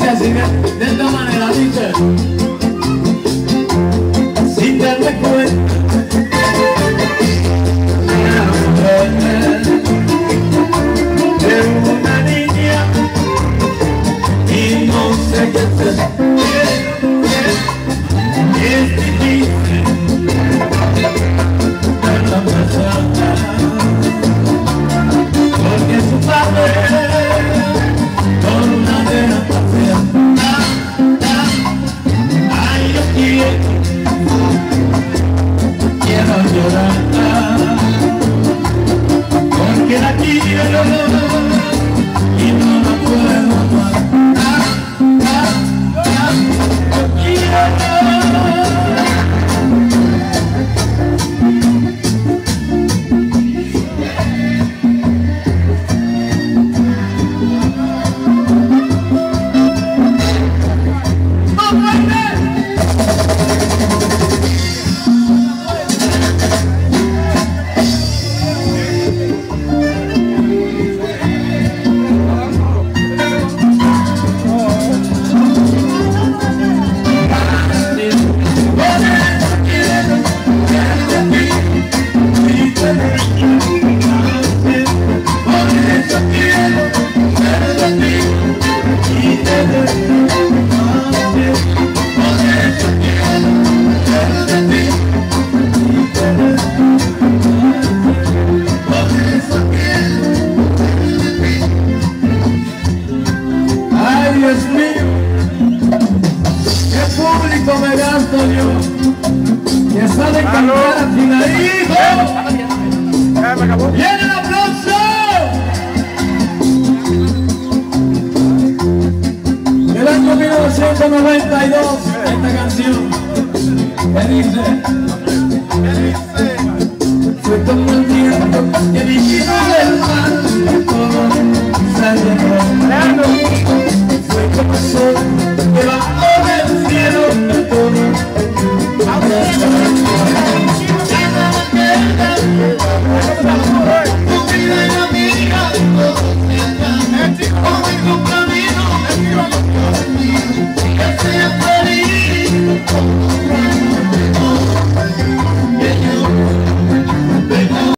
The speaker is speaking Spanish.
así de esta manera, dice: si te recuerdas de una niña y no sé qué hacer, es difícil verla pasar, porque su padre con una gran pasión, ay, yo quiero llorar, porque la quiero y no la puedo amar. Yo quiero. Dios mío, qué público me gasto yo, que sale a cantar afinadito. ¡Viene el aplauso! Del año 1992, esta canción, que dice: fue como el tiempo